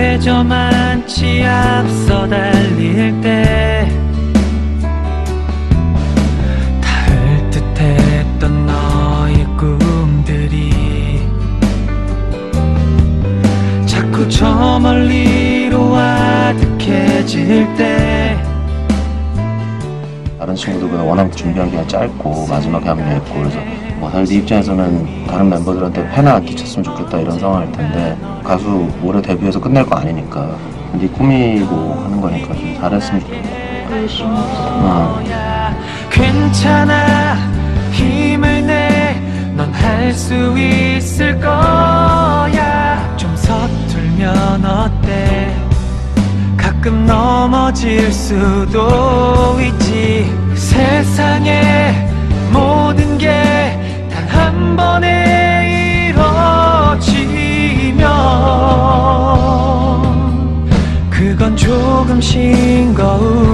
왜 저만치 앞서 달릴 때 닿을 듯했던 너의 꿈들이 자꾸 저 멀리로 아득해질 때 다른 친구들보다 워낙 준비하기가 짧고 마지막에 합류했고 그래서 사실 네 입장에서는 다른 멤버들한테 폐나 안 끼쳤으면 좋겠다 이런 상황일 텐데 가수 올해 데뷔해서 끝낼 거 아니니까 네 꿈이고 하는 거니까 좀 잘했으면 좋겠다. 열심히 했어. 괜찮아 힘을 내 넌 할 수 있을 거야. 좀 서툴면 어때 가끔 넘어질 수도 있지. 세상에 모든 게 단 한 번에 이뤄지면 그건 조금 싱거운